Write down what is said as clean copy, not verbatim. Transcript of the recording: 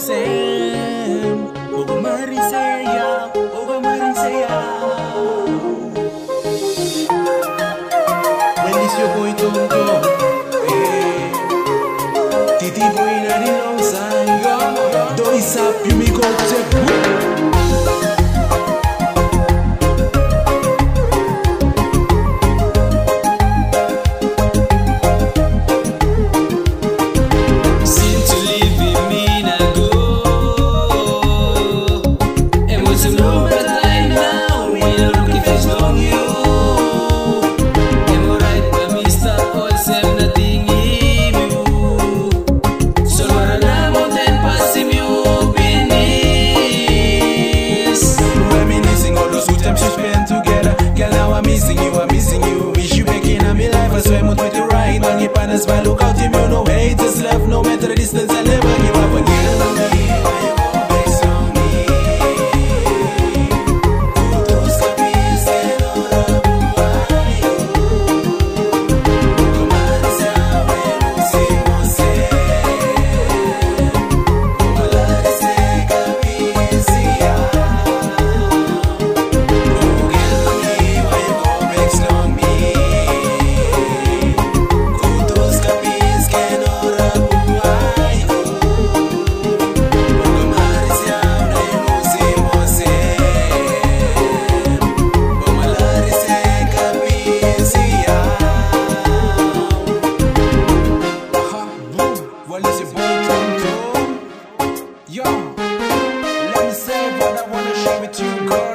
sem Ogo mariseya, ogo mariseya. When this your boy Tonto, Titi boy na the long side. Do is up, you me go check. But look out, him, you know, haters left, no matter the distance, I never give up again. Yo, let me say what I wanna share with you, girl.